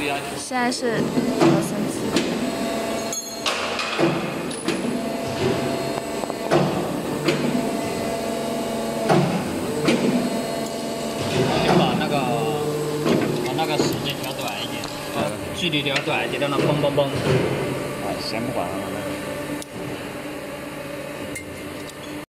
现在是2升7。 把那个时间调短一点，距离调短一点，让它嘣嘣嘣。 先不管它了。